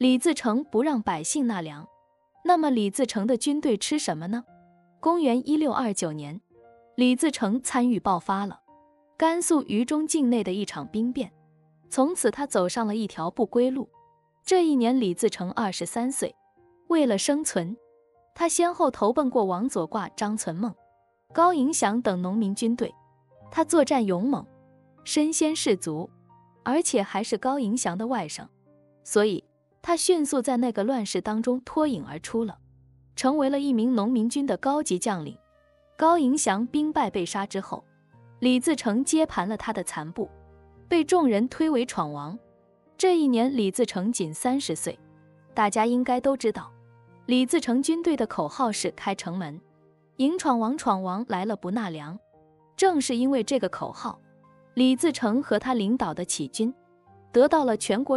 李自成不让百姓纳粮，那么李自成的军队吃什么呢？公元1629年，李自成参与爆发了甘肃榆中境内的一场兵变，从此他走上了一条不归路。这一年李自成23岁，为了生存，他先后投奔过王左挂、张存孟、高迎祥等农民军队。他作战勇猛，身先士卒，而且还是高迎祥的外甥，所以他迅速在那个乱世当中脱颖而出了，成为了一名农民军的高级将领。高迎祥兵败被杀之后，李自成接盘了他的残部，被众人推为闯王。这一年李自成仅30岁，大家应该都知道，李自成军队的口号是开城门，迎闯王，闯王来了不纳粮。正是因为这个口号，李自成和他领导的起军得到了全国